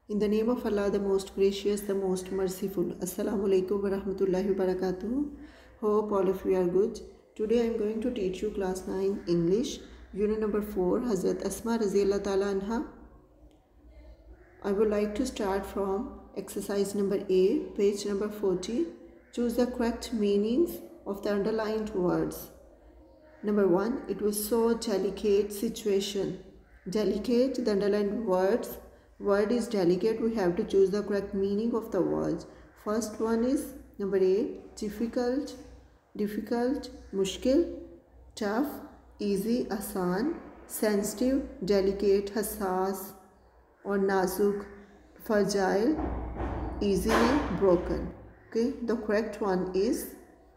In the name of Allah, the most gracious, the most merciful. Assalamu alaikum wa rahmatullahi wa barakatuh. Hope all of you are good. Today I am going to teach you class 9 English, unit number 4, Hazrat Asma Raziyallahu Ta'ala Anha. I would like to start from exercise number A, page number 40. Choose the correct meanings of the underlined words. Number 1, it was so delicate situation. Delicate, the underlined words. Word is delicate, we have to choose the correct meaning of the words. First one is number A, difficult, mushkil, tough, easy, आसान, sensitive, delicate, hassas or nazuk, fragile, easily broken. Okay, the correct one is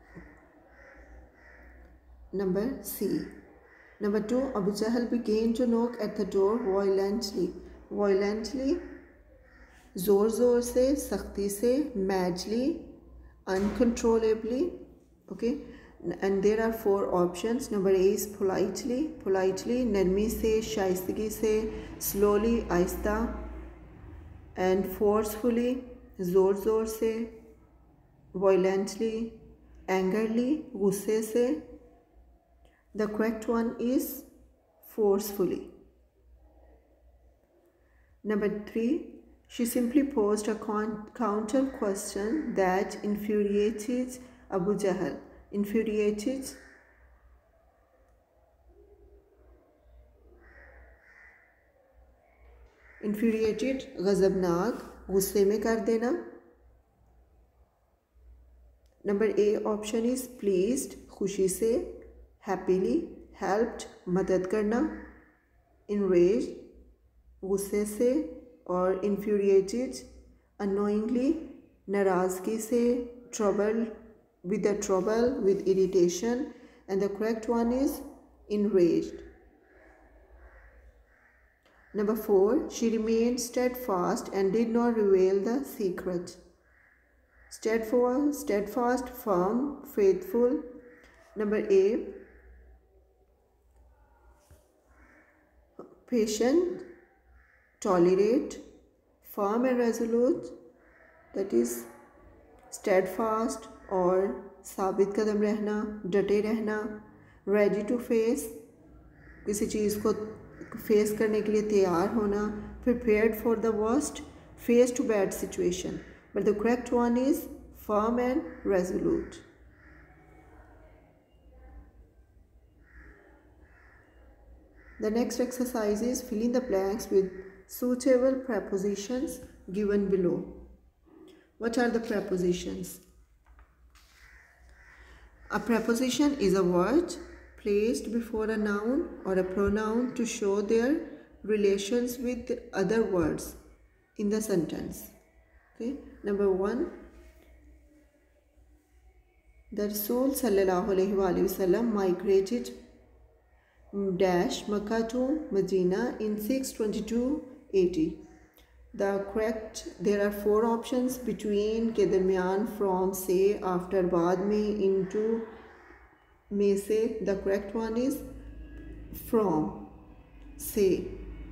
number C. Number 2, Abu Jahl began to knock at the door violently. Violently, जोर जोर से, सख्ती से, madly, uncontrollably. Okay, and there are 4 options. Number A is politely, नरमी से, शाइस्तगी से, slowly, आहिस्ता, and forcefully, जोर जोर से, violently, angrily, गुस्से से. The correct one is forcefully. Number 3, she simply posed a counter question that infuriated Abu Jahl. Infuriated, ग़ज़बनाक, गुस्से में कर देना. Number A option is pleased, खुशी से, happily, helped, मदद करना, enraged, गुस्से से, और infuriated, annoyingly, नाराज़गी से, trouble, with irritation, and the correct one is enraged. Number 4, she remained steadfast and did not reveal the secret. Steadfast, firm, faithful. Number A, patient, tolerate, firm and resolute, that is steadfast और साबित कदम रहना, डटे रहना. ready to face, किसी चीज़ को face करने के लिए तैयार होना. prepared for the worst, face to bad situation. But the correct one is firm and resolute. The next exercise is fill in the blanks with suitable prepositions given below. What are the prepositions? A preposition is a word placed before a noun or a pronoun to show their relations with other words in the sentence. Okay. Number 1, the Rasul sallallahu alaihi wasallam migrated Makkah to Medina in 622 AD. There are 4 options between के दरमियान, from, से, after, बाद में, into, में से. The correct one is from, से.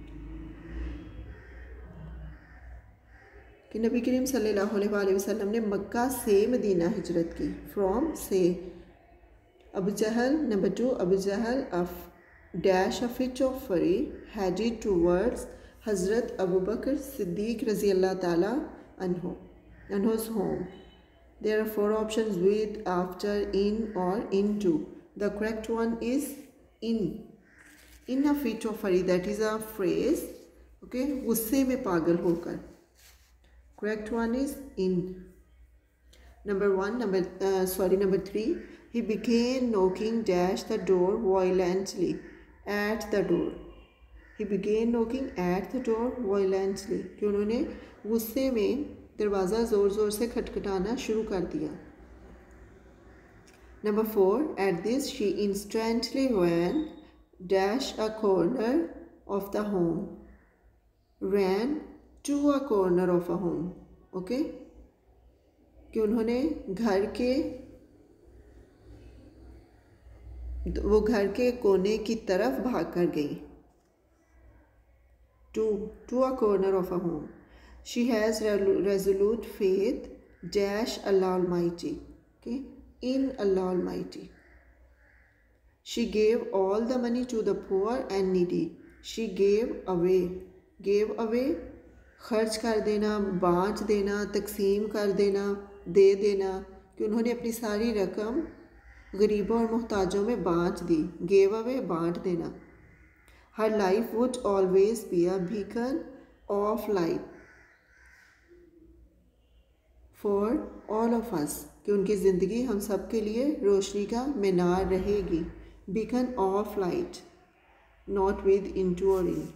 कि नबी करीम सल्लल्लाहु अलैहि वसल्लम ने मक्का से मदीना हिजरत की. from, से. Abu Jahl, number 2, Abu Jahl a fit of fury headed towards Hazrat Abu Bakr Siddiq Raziyallahu Ta'ala Anhu's home. There are 4 options: with, after, in or into. The correct one is in. In a fit of fury, that is a phrase. Okay, गुस्से में पागल होकर. Correct one is in. Number 3, he began knocking the door violently. At the door. He began knocking at the door violently. कि उन्होंने गुस्से में दरवाज़ा ज़ोर ज़ोर से खटखटाना शुरू कर दिया. Number 4, at this she instantly ran a corner of the home. Ran to a corner of a home. Okay, कि उन्होंने वो घर के कोने की तरफ भाग कर गई. To a corner of a home. She has resolute faith dash Allah Almighty. Okay, in Allah Almighty. She gave all the money to the poor and needy. She gave away. Gave away, खर्च कर देना, बांट देना, तकसीम कर देना, दे देना, कि उन्होंने अपनी सारी रकम गरीबों और मोहताजों में बांट दी. Gave away, बांट देना. Her life would always be a beacon of light for all of us. कि उनकी ज़िंदगी हम सब के लिए रोशनी का मीनार रहेगी. Beacon of light, not with into or in.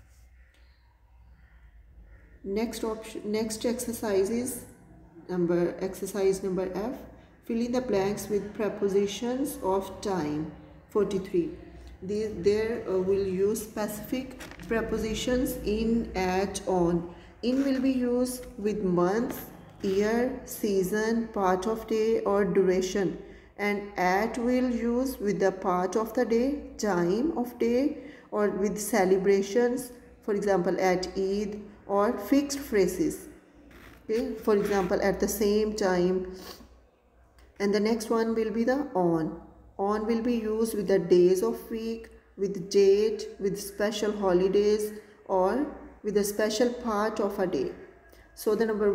Next exercise is exercise number F. Fill in the blanks with prepositions of time. 43. There will use specific prepositions in, at, on. In will be used with month, year, season, part of day or duration, and at will use with the part of the day, time of day, or with celebrations, for example at Eid, or fixed phrases. Okay, for example at the same time. And the next one will be the on. On will be used with the days of week, with date, with special holidays, or with a special part of a day. So the number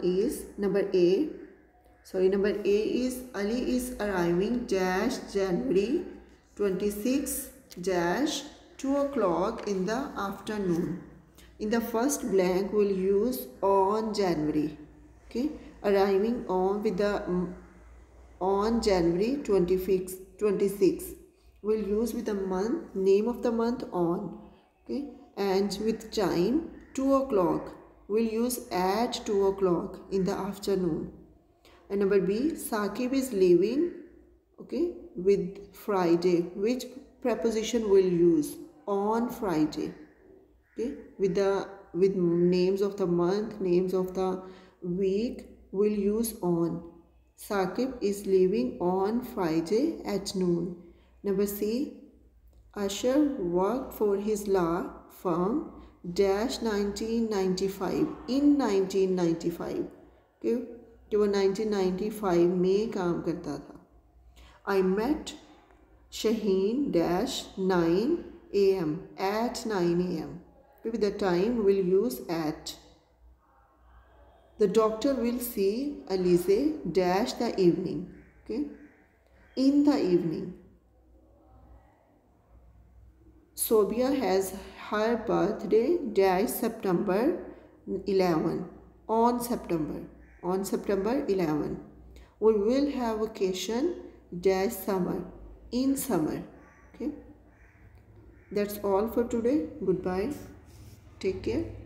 A is Ali is arriving dash January 26 dash 2 o'clock in the afternoon. In the first blank we'll use on January. Okay, arriving on with the on January 26. We'll use with the month, name of the month on. Okay, and with time 2 o'clock. We'll use at 2 o'clock in the afternoon. And number B, Saqib is leaving, okay, with Friday. Which preposition will use? On Friday. Okay, with names of the month, names of the week, we'll use on. Saqib is leaving on Friday at noon. Number C, Asher worked for his law firm dash 1995 in 1995. Okay, कि वो 1995 में काम करता था. I met Shaheen dash 9 a.m. at 9 a.m. With the time we'll use at. The doctor will see Alize dash the evening. Okay, in the evening. Sobia has her birthday dash September 11. On September 11. We will have vacation dash summer. In summer. Okay. That's all for today. Goodbye. Take care.